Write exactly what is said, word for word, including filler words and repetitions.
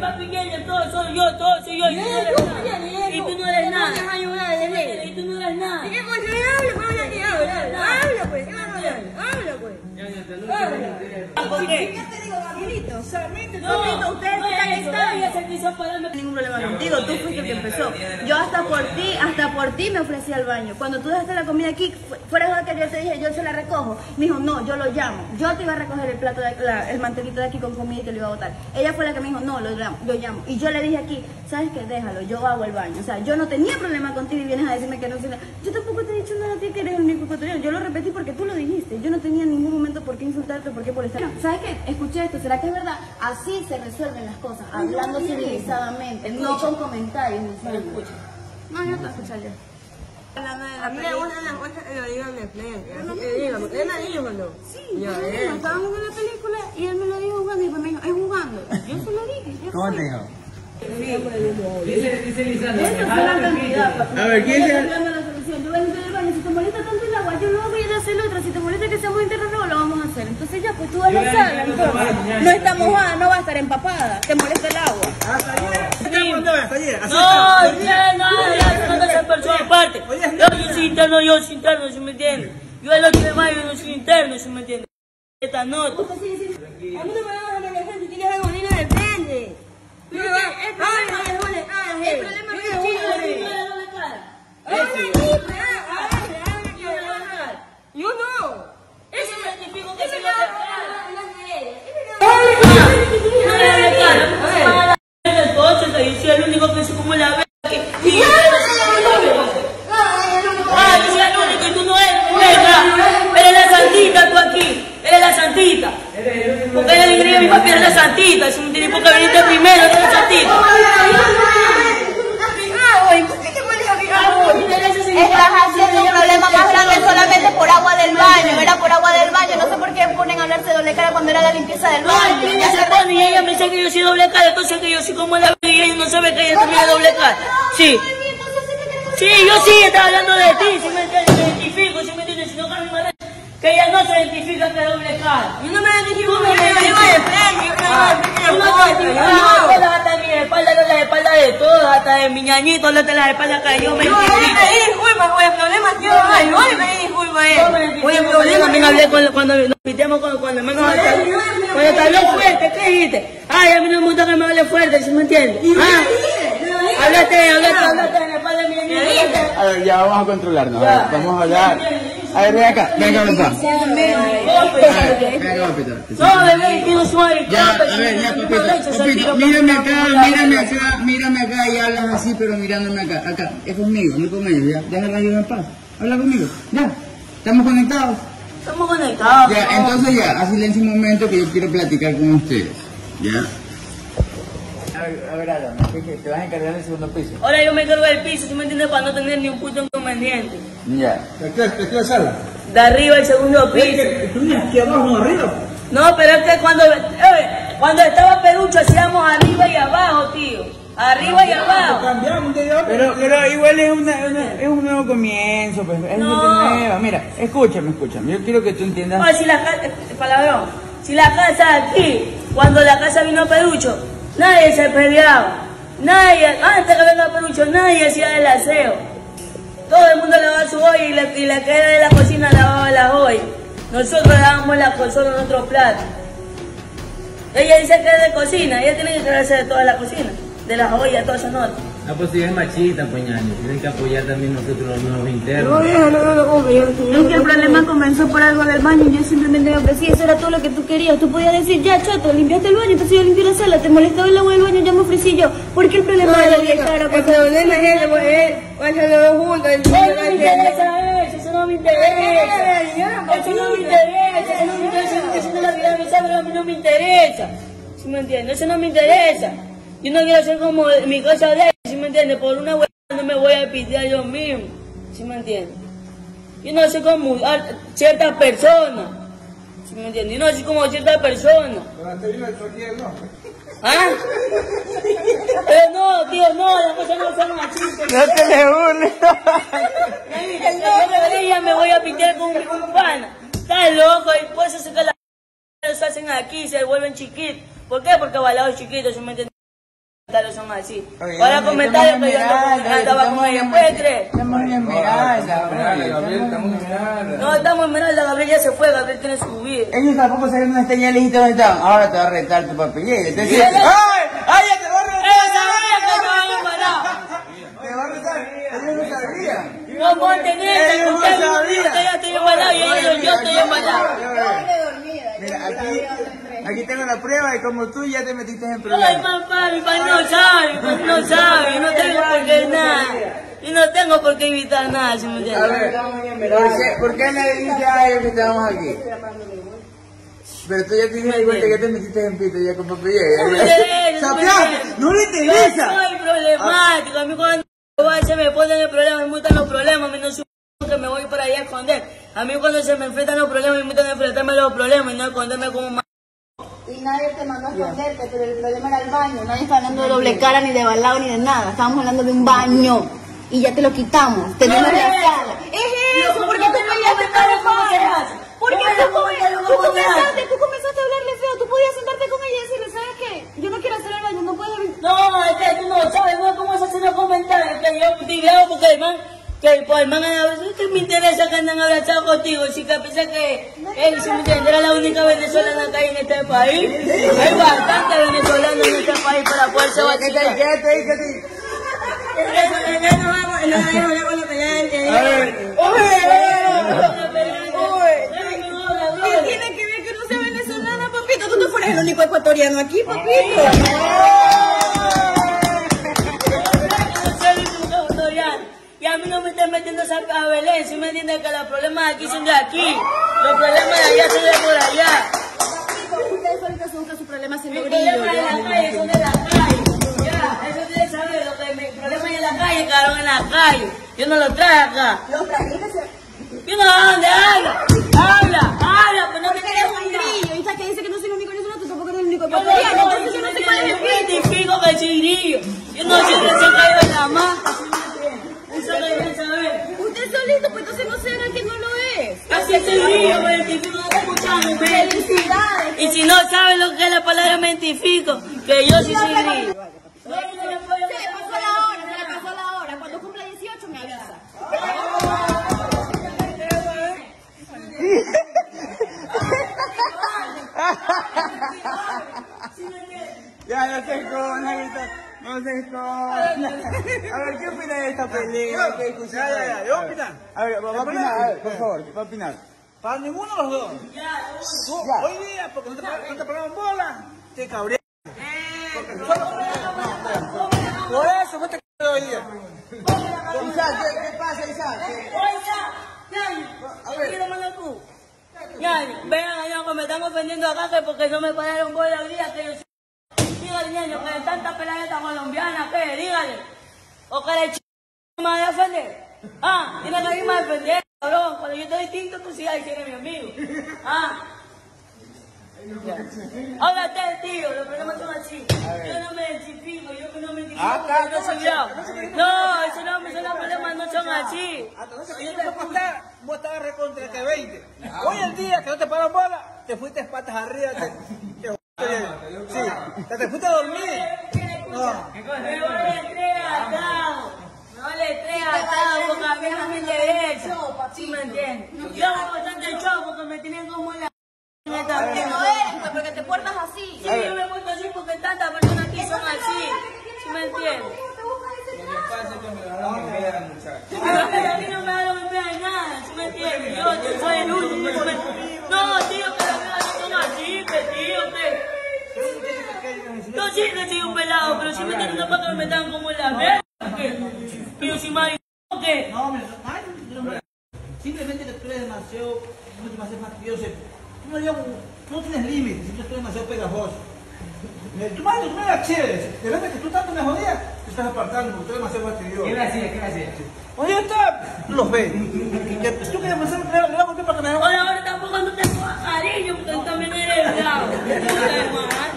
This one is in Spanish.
papi Jenny, todo soy yo, todo soy yo. Y tú no eres nada. Y tú no eres nada. ¿Y qué coño? Habla, pues, ya que habla. Habla, pues, habla, pues. ¿Por qué? ¿Qué te digo, Gabrielito? Solamente, No, solamente ustedes no, están eso, están. ella se quiso pararme. Ningún problema contigo, tú fuiste el que empezó. Yo hasta por ti, hasta por ti me ofrecí al baño. Cuando tú dejaste la comida aquí, fu- fuera de que yo te dije, yo se la recojo. Me dijo, no, yo lo llamo. Yo te iba a recoger el plato, de, la- el mantelito de aquí con comida y te lo iba a botar. Ella fue la que me dijo, no, lo llamo, lo llamo. Y yo le dije aquí, ¿sabes qué? Déjalo, yo hago el baño. O sea, yo no tenía problema contigo y vienes a decirme que no sé nada. Yo tampoco te he dicho nada a ti que eres el único ecuatoriano. Yo lo repetí porque tú lo dijiste. Yo no tenía en ningún momento por qué insultarte, por qué molestar. ¿Sabes qué? Escuché esto, ¿será que es verdad? Así se resuelven las cosas, hablando civilizadamente, no con comentarios. No, no, yo te voy a escuchar yo. A mí me gustan las cosas que lo digan de frente. Dígame, ¿usted me dijo o no? Sí, Ya, bueno, eh. estábamos viendo la película y él me lo dijo jugando y después me dijo, es jugando. Yo se lo dije. ya ¿Cómo fue. te dijo? Dice, dice Lisandro. Esa fue la cantidad, papá. A ver, ¿quién Ella se- está hablando de la solución. Yo voy a limpiar el baño. Si te molesta tanto el agua, yo lo hago y él hace el otro. Si te molesta que seamos internos, luego lo vamos a hacer. Entonces ya, pues tú vas a la sala, entonces. No está mojada, no va a estar empapada. Te molesta el agua. Hasta ayer, hasta ayer, así No, ya, no, ya, no te seas persona aparte. Yo, yo soy interno, yo soy interno, ¿sí me entiendes? Yo el ocho de mayo no soy interno, ¿sí me entiendes? Esta nota. A mí no me vas a dejar la gente, tienes algo lindo de frente. El problema no es chico, Yo no. Eso me identifico que se le entonces que yo soy el único que sé cómo la ve. Y yo Ah, yo soy el único y tú no eres. Venga, eres la santita tú aquí. Eres la santita. Porque eres el ingeniero, mi papi eres la santita. Si no tienes por qué venirte primero, eres la santita. Estás haciendo un problema más grande solamente por agua del baño. Era por agua del baño. No sé por qué ponen a hablarse doble cara cuando era la limpieza del No, baño. ella se pone y ella me dice que yo soy doble cara, entonces que yo soy como la y ella no sabe que ella también es doble cara. Sí. Sí, yo sí estaba hablando de ti, si me entiendes, me identifico, si me entiendes, si no que mi madre, que ella no se identifica que es doble cara. Yo no me identifico, Tú yo no te me digo de frente, yo Ah, me tú no te identificas, no, hasta mi espalda, no las espaldas de todos, hasta de mi ñañito, no te las espaldas que yo me No, identifico. oye, pedí disculpas, oye, problemas que no hay, oye, pedí disculpas, eh. Oye, problema, también hablé cuando, cuando nos pitemos con, cuando me cuando te habló fuerte, ¿qué dijiste? Ay, a mí no me gusta que me hable fuerte, ¿sí me entiendes? Ah, háblate, háblate, háblate en la espalda de mi ñañito. A ver, ya vamos a controlarnos. A ver, vamos a hablar. A ver, ven acá, ven acá, papá. Ven acá, papito. No, bebé, que no soy. Ya, a ver, ya, papito. Papito, mírame acá, mírame acá, mírame acá y hablas así, pero mirándome acá. Acá, es conmigo, no con ellos, ya. Déjala yo en paz. Habla conmigo, ya. ¿Estamos conectados? Estamos conectados. Ya, entonces ya, a silencio un momento que yo quiero platicar con ustedes. Ya. A ver, a ver, Alan, te vas a encargar del segundo piso. Ahora yo me cargo del piso, ¿sí me entiendes? Para no tener ni un puto inconveniente. Ya. ¿De qué, de qué sala? De arriba el segundo piso. Aquí abajo, arriba. No, pero es que cuando, eh, cuando estaba Perucho hacíamos arriba y abajo, tío. Arriba y abajo. Cambiamos de día. Pero, pero igual es, una, una- es un nuevo comienzo, pues, es No. gente nueva. Mira, escúchame, escúchame. Yo quiero que tú entiendas. No, si la casa, palabrón, si la casa aquí, cuando la casa vino Perucho, nadie se peleaba. Nadie, antes que venga Perucho, nadie hacía el aseo. Todo el mundo lavaba su olla y la, y la que era de la cocina lavaba las ollas. Nosotros lavábamos la solo en otro plato. Ella dice que es de cocina, ella tiene que encargarse de toda la cocina, de las ollas, todas esas notas. No, pues si es machista, pues ñaño. Tienen que apoyar también nosotros los nuevos internos. Es que el problema comenzó por algo del baño y yo simplemente me ofrecí, eso era todo lo que tú querías. Tú podías decir, ya chato, limpiaste el baño, entonces yo limpié la sala, te molestaba el agua del baño, ya me ofrecí yo. ¿Por qué el problema de la vieja era El porque problema es ese, pues, eh. Vayan los dos juntos. el No niño me va a interesa eso, eso no me interesa. Eso no me interesa, eso no me interesa. Eso no es la vida de mi sangre, a mí no me interesa. ¿Sí me entiendes? Eso no me interesa. Yo no quiero ser como mi cosa de él, ¿sí me entiendes? Por una hueá no me voy a pitear yo mismo. ¿Sí me entiendes? Yo no soy como a- ciertas personas. ¿Sí me entiendes? Yo no soy como ciertas personas. Durante vino el choque del norte. ¿Ah? Pero no, tío, no, las cosas no son así. No te le burles. Yo debería me voy a pintar con mi pana. Estás loco, y por eso es que las se hacen aquí, se vuelven chiquitos. ¿Por qué? Porque balados chiquitos, ¿sí me entiendes? comentarios son así. Oye, Para estamos comentarios en que yo Esmeralda, andaba con ella, ¿puede creer? Estamos en Esmeralda, Esmeralda, Gabriel, estamos en Esmeralda. No, estamos en Esmeralda, Gabriel ya se fue, Gabriel tiene su vida. Ellos tampoco saben dónde están, ya les dijiste dónde están. Ahora te va a retar tu papelera. Entonces, Sí, ¡ay! ¡Ay, ya te va a retar! ¡Ellos sabían que te van a parar! Te va a retar. Ellos no sabían. No monten esa, Ellos no usted sabían. usted ya estoy embalado y ellos, yo estoy embalado. Mira, aquí, aquí tengo la prueba y como tú ya te metiste en Ay, problemas. papá, mi padre no sabe, mi padre no sabe, yo no tengo por qué nada. Yo no tengo por qué evitar nada, si me A entiendes. ver, ¿por qué, ¿por qué le dijiste a ellos que estábamos aquí? Pero tú ya te diste cuenta que te metiste en pito ya con papelera. ¡Sapián! ¡No le interesa! Yo soy problemático, a mí cuando se me ponen el problema, me gustan los problemas, a mí no soy que me voy por ahí a esconder. A mí cuando se me enfrentan los problemas, me gustan enfrentarme a los problemas y no esconderme como un Y nadie te mandó a esconderte, pero el problema era el baño. Nadie está hablando de doble cara, ni de balao, ni de nada. Estábamos hablando de un baño. Y ya te lo quitamos. Tenemos la sala. Es eso, ¿por qué te peleaste con el padre? ¿Por qué tú, tú comenzaste, tú comenzaste a hablarle feo? Tú podías sentarte con ella y decirle, ¿sabes qué? Yo no quiero hacer el baño, no puedes evitar. No, es que tú no sabes, no, cómo se hacen los comentarios, que yo digo porque el man, que el, pues, el man, que me interesa que andan abrazados contigo, si que pensé que él, si me entiendes, era la única venezolana que hay en este país. Hay bastante venezolanos en este país para poderse ¿Qué te vacilar. ¿Qué te dije? Ya nos vamos, no, ya nos vamos a pelear. A ver. ¿Qué tiene que ver que no sea venezolana, papito? Tú no fueres el único ecuatoriano aquí, papito. Y a mí no me están metiendo a Belén, si me entienden que los problemas de aquí son de aquí, los problemas de allá son de por allá. Ustedes ahorita son sus problemas sin Mis brillo. problemas en la calle son de la calle. Ya, eso deben saber, lo que mis problemas en la calle quedaron en la calle. Yo no los traje acá. Los trajiste. Yo no, ¿dónde? Habla, habla, habla, pero no te Eres quedes un un grillo. Y sabes que dice que no soy el único venezolano, tú tampoco eres el único Yo no ecuatoriano. soy, Entonces si yo no me sé cuál es el entiendes, yo fin. identifico que soy grillo. Yo no soy que se cayó en la mata, si me entiendes. Eso lo deben saber. Usted solito, pues entonces no será que no lo es. Así soy grillo, me identifico, no está escuchando, me Felicidades. Y si no saben lo que es la palabra me identifico, que yo sí soy grillo. No, no se le puede Se le pasó la hora, se le pasó la hora. Cuando cumpla dieciocho me avisa. Ya, no sé cómo, no sé cómo. A ver, ¿qué opina de esta pelea? ¿Qué discusión? Ya, ya, ya, ¿yo opinar? A ver, va a opinar, a ver, por favor, va a opinar. Para ninguno de los dos. Tú, Ya. hoy día, porque no te, no te pagaron bola, te cabreas. Por eso fue te cabreas hoy día. Isaac, ¿qué, qué pasa, Isaac? ¿Qué? Ñaño, vean allá que me están ofendiendo acá que porque no me pagaron bola hoy día, que yo soy... Dígale, ñaño, que de tanta peladeta colombiana, que dígale. O que le ch... me va a defender. Ah, tiene que irme a defender, cabrón. Cuando yo estoy distinto, tú sí, ahí eres mi amigo. Ah. Ahora usted, tío, los problemas son así. Yo no me identifico, yo que no me identifico porque yo no soy bravo. No, esos no, esos problemas no son así. Hasta no sé que yo te voy a apostar, vos estabas recontra que veinte. Hoy el día que no te pagaron bola, te fuiste patas arriba, te, te, sí, te, te fuiste a dormir. No. Me vale tres atados. Me vale tres atados porque a mí no me interesa. ¿Sí me entiendes? Yo hago bastante show porque me tienen como la... Que no eres, porque te portas así. Sí, yo me porto así porque tantas personas aquí son así. ¿Sí me entiendes? Pero a mí no me da lo que de nada, ¿sí me entiendes? Yo, yo soy el único. ¿Sí me... No, tío, que las velas no son así, que tío, que... Yo sí que soy un pelado, pero si me entiendes, no para que me metan como en la verga. Que yo soy marido, ¿qué? No, hombre, no, simplemente que tú eres demasiado, demasiado fastidioso. Tú no, digamos, no tienes límites, tú eres demasiado pegajoso. Tu madre, tú no eras chévere. De verdad que tú tanto me jodías, te estás apartando porque tú eres demasiado fastidioso. ¿Qué le hacía? ¿Qué le hacía? Oye, está, los ves. Que tú quieres pensar que le va a golpear para que me Ahora, ahora tampoco no tengo cariño porque tú también eres bravo.